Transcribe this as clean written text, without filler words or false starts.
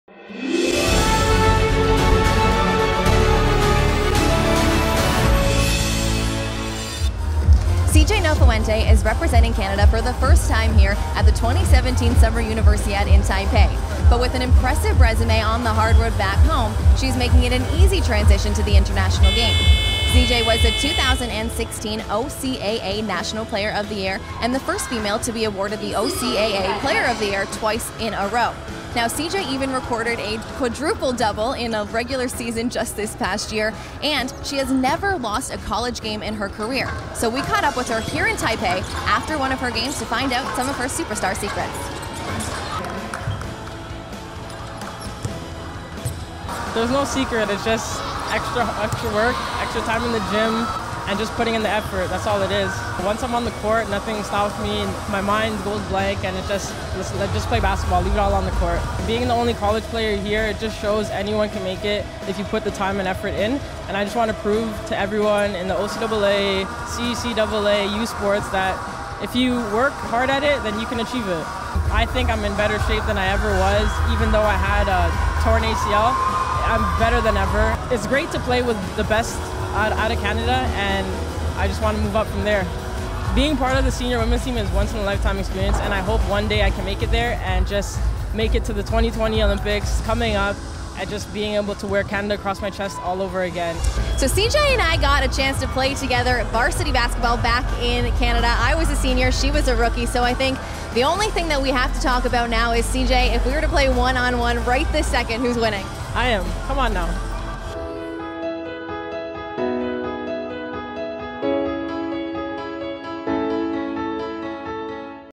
CJ Nofuente is representing Canada for the first time here at the 2017 Summer Universiade in Taipei. But with an impressive resume on the hardwood back home, she's making it an easy transition to the international game. CJ was the 2016 OCAA National Player of the Year and the first female to be awarded the OCAA Player of the Year twice in a row. Now, CJ even recorded a quadruple double in a regular season just this past year, and she has never lost a college game in her career. So we caught up with her here in Taipei after one of her games to find out some of her superstar secrets. There's no secret, it's just extra work, extra time in the gym, and just putting in the effort. That's all it is. Once I'm on the court, nothing stops me. My mind goes blank, and it's just play basketball, leave it all on the court. Being the only college player here, it just shows anyone can make it if you put the time and effort in. And I just want to prove to everyone in the OCAA, CCAA, U Sports that if you work hard at it, then you can achieve it. I think I'm in better shape than I ever was, even though I had a torn ACL. I'm better than ever. It's great to play with the best out of Canada, and I just want to move up from there. Being part of the senior women's team is once in a lifetime experience, and I hope one day I can make it there and just make it to the 2020 Olympics coming up, and just being able to wear Canada across my chest all over again. So CJ and I got a chance to play together varsity basketball back in Canada. I was a senior, she was a rookie, so I think the only thing that we have to talk about now is, CJ, if we were to play one-on-one right this second, who's winning? I am. Come on now.